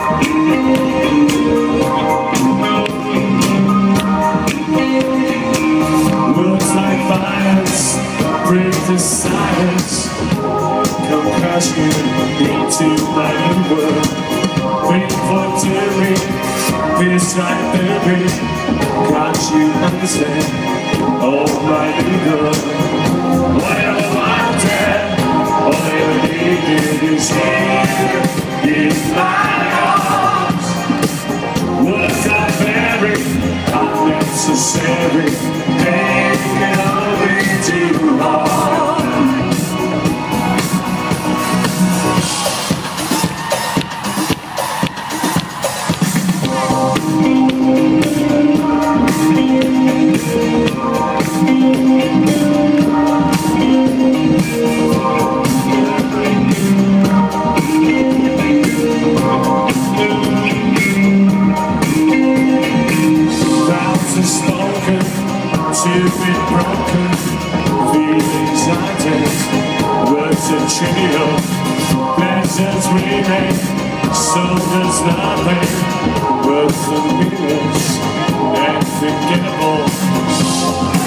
Words like violence break the silence, come crashing into my new world. Painful to me, this right baby, can't you understand? Oh my new girl, whatever I'm dead, all you need is here in my arms. Words are very unnecessary, taking over too hard. Spoken, to be broken, feelings I take, words are trivial, pleasures remain, so there's nothing worth the meaningless and forgettable.